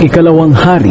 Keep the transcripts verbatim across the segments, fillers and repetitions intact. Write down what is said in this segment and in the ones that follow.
Ikalawang Hari,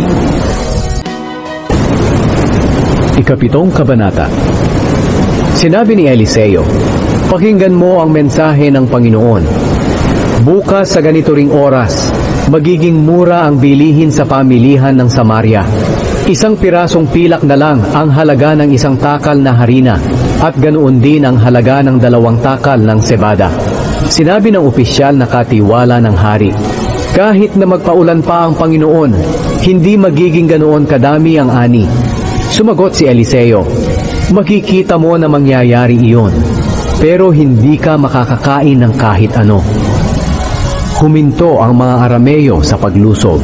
Ikapitong Kabanata. Sinabi ni Eliseo, "Pakinggan mo ang mensahe ng Panginoon. Bukas sa ganito ring oras, magiging mura ang bilihin sa pamilihan ng Samaria. Isang pirasong pilak na lang ang halaga ng isang takal na harina, at ganoon din ang halaga ng dalawang takal ng sebada." Sinabi ng opisyal na katiwala ng hari, "Kahit na magpaulan pa ang Panginoon, hindi magiging ganoon kadami ang ani." Sumagot si Eliseo, "Makikita mo na mangyayari iyon, pero hindi ka makakakain ng kahit ano." Huminto ang mga Arameo sa paglusob.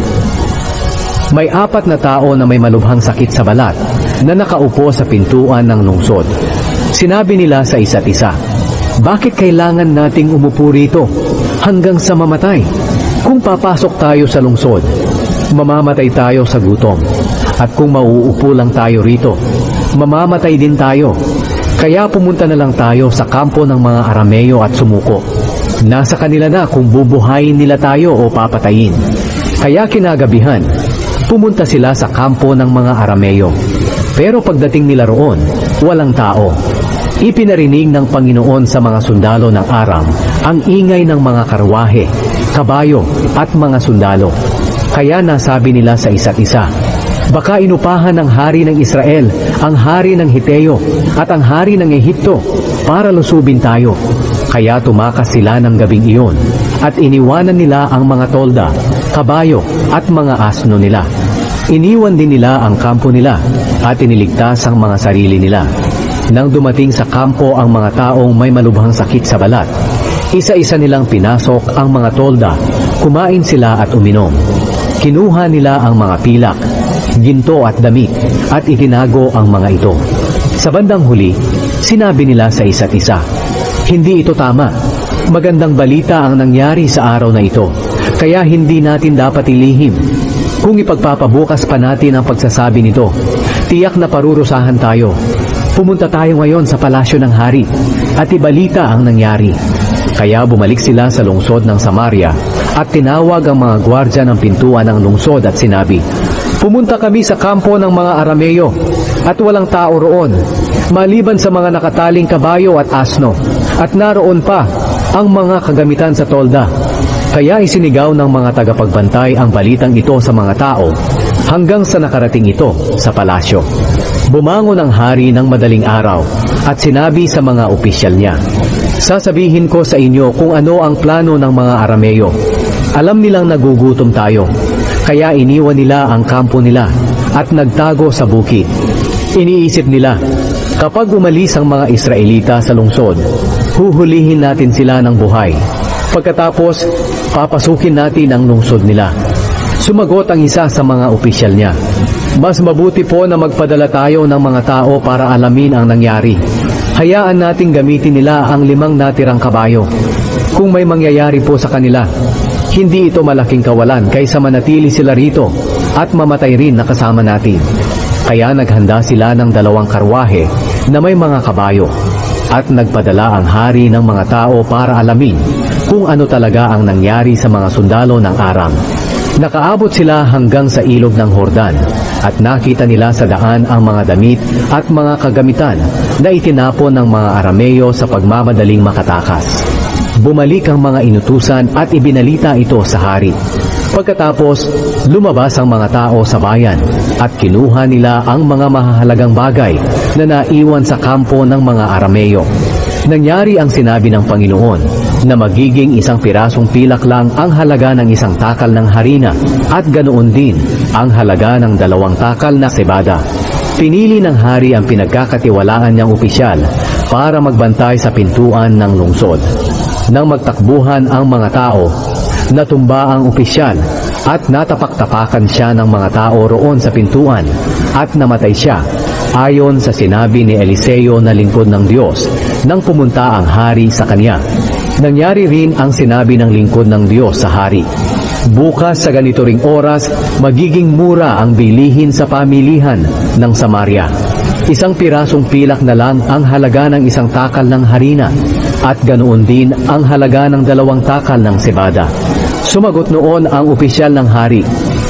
May apat na tao na may malubhang sakit sa balat na nakaupo sa pintuan ng lungsod. Sinabi nila sa isa't isa, "Bakit kailangan nating umupo rito hanggang sa mamatay? Kung papasok tayo sa lungsod, mamamatay tayo sa gutom. At kung mauupo lang tayo rito, mamamatay din tayo. Kaya pumunta na lang tayo sa kampo ng mga Arameo at sumuko. Nasa kanila na kung bubuhayin nila tayo o papatayin." Kaya kinagabihan, pumunta sila sa kampo ng mga Arameo. Pero pagdating nila roon, walang tao. Ipinarinig ng Panginoon sa mga sundalo ng Aram ang ingay ng mga karwahe, kabayo at mga sundalo. Kaya nasabi nila sa isa't isa, "Baka inupahan ng hari ng Israel ang hari ng Hiteo at ang hari ng Ehipto para lusubin tayo." Kaya tumakas sila ng gabing iyon at iniwanan nila ang mga tolda, kabayo at mga asno nila. Iniwan din nila ang kampo nila at iniligtas ang mga sarili nila. Nang dumating sa kampo ang mga taong may malubhang sakit sa balat, isa-isa nilang pinasok ang mga tolda, kumain sila at uminom. Kinuha nila ang mga pilak, ginto at damit at itinago ang mga ito. Sa bandang huli, sinabi nila sa isa't isa, "Hindi ito tama. Magandang balita ang nangyari sa araw na ito, kaya hindi natin dapat ilihim. Kung ipagpapabukas pa natin ang pagsasabi nito, tiyak na parurusahan tayo. Pumunta tayo ngayon sa palasyo ng hari at ibalita ang nangyari." Kaya bumalik sila sa lungsod ng Samaria at tinawag ang mga gwardya ng pintuan ng lungsod at sinabi, "Pumunta kami sa kampo ng mga Arameo at walang tao roon, maliban sa mga nakataling kabayo at asno, at naroon pa ang mga kagamitan sa tolda." Kaya isinigaw ng mga tagapagbantay ang balitang ito sa mga tao hanggang sa nakarating ito sa palasyo. Bumangon ang hari ng madaling araw at sinabi sa mga opisyal niya, "Sasabihin ko sa inyo kung ano ang plano ng mga Arameo. Alam nilang nagugutom tayo, kaya iniwan nila ang kampo nila at nagtago sa bukid. Iniisip nila, kapag umalis ang mga Israelita sa lungsod, huhulihin natin sila ng buhay. Pagkatapos, papasukin natin ang lungsod nila." Sumagot ang isa sa mga opisyal niya, "Mas mabuti po na magpadala tayo ng mga tao para alamin ang nangyari. Hayaan nating gamitin nila ang limang natirang kabayo. Kung may mangyayari po sa kanila, hindi ito malaking kawalan kaysa manatili sila rito at mamatay rin na kasama natin." Kaya naghanda sila ng dalawang karwahe na may mga kabayo at nagpadala ang hari ng mga tao para alamin kung ano talaga ang nangyari sa mga sundalo ng Aram. Nakaabot sila hanggang sa ilog ng Hordan at nakita nila sa daan ang mga damit at mga kagamitan na itinapon ng mga Arameo sa pagmamadaling makatakas. Bumalik ang mga inutusan at ibinalita ito sa hari. Pagkatapos, lumabas ang mga tao sa bayan at kinuha nila ang mga mahahalagang bagay na naiwan sa kampo ng mga Arameo. Nangyari ang sinabi ng Panginoon na magiging isang pirasong pilak lang ang halaga ng isang takal ng harina at ganoon din ang halaga ng dalawang takal na sebada. Pinili ng hari ang pinagkakatiwalaan niyang opisyal para magbantay sa pintuan ng lungsod. Nang magtakbuhan ang mga tao, natumba ang opisyal at natapak-tapakan siya ng mga tao roon sa pintuan at namatay siya, ayon sa sinabi ni Eliseo na lingkod ng Diyos nang pumunta ang hari sa kanya. Nangyari rin ang sinabi ng lingkod ng Diyos sa hari, "Bukas sa ganito ring oras, magiging mura ang bilihin sa pamilihan ng Samaria. Isang pirasong pilak na lang ang halaga ng isang takal ng harina at ganoon din ang halaga ng dalawang takal ng sebada." Sumagot noon ang opisyal ng hari,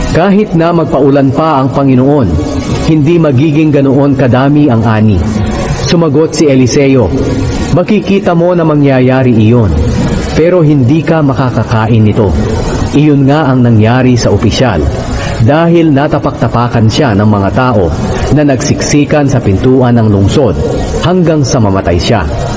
Kahit na magpaulan pa ang Panginoon, hindi magiging ganoon kadami ang ani. Sumagot si Eliseo, makikita mo na mangyayari iyon, pero hindi ka makakakain nito. Iyon nga ang nangyari sa opisyal, dahil natapak-tapakan siya ng mga tao na nagsiksikan sa pintuan ng lungsod hanggang sa mamatay siya.